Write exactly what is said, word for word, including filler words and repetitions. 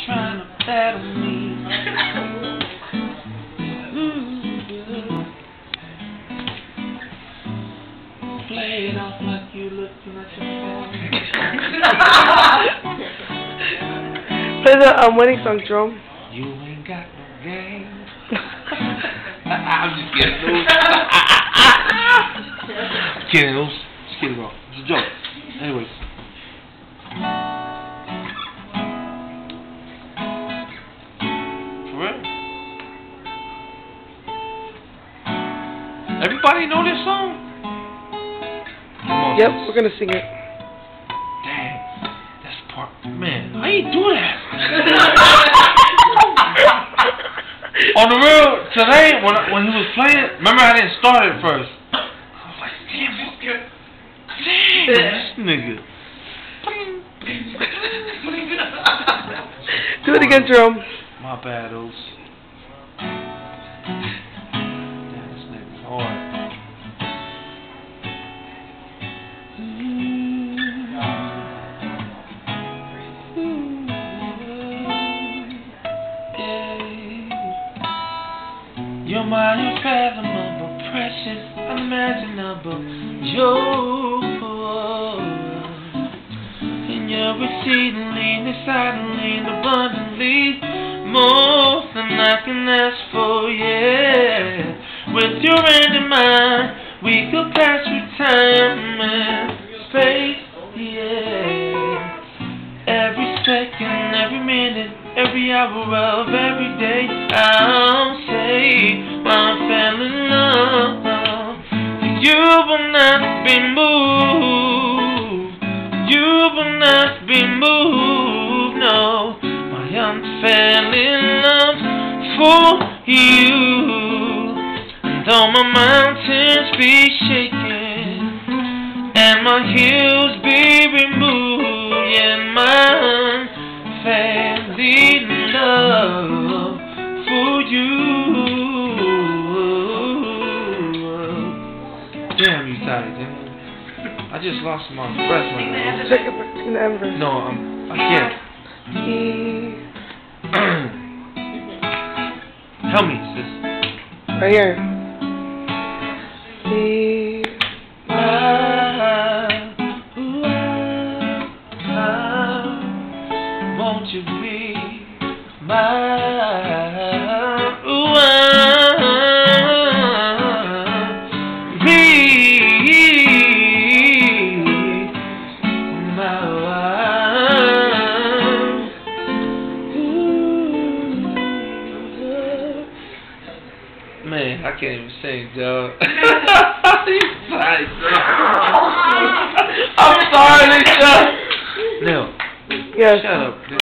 trying to battle me. Play it off like you looking at your phone. Play the um, wedding song, Jerome. You ain't got no game. I'm just kidding, Luz. Just kidding, Luz. Just kidding, bro. It's a joke. Anyways. For real? Everybody know this song? Come on, Yep, sis. we're gonna sing it. Dang, that's part. Man, how you do that? On the real, today, when when he was playing, remember I didn't start it first. I was like, damn, this good. Damn, this nigga. Do it again, Jerome. My bad, Oos. Damn, this nigga's hard. You're my unfathomable, precious, unimaginable joy. And you're exceedingly, decidedly, abundantly more than I can ask for, yeah. With your hand in mine, we could pass through time and space, yeah. Every second, every minute, every hour of every day, I'll say I fell in love. You will not be moved. You will not be moved. No, my heart fell in love for you. And all my mountains be shaken, and my hills be removed. And my fell in love for you. Damn, you tired, damn. I just lost my breath right now. Check it, sing the end verse. No, um, I can't. He... Help me, sis. Right here. He... Won't you be my ooh, be my wife? Man, I can't even sing, dog. I'm sorry, Lisa. No. Yes. Shut up.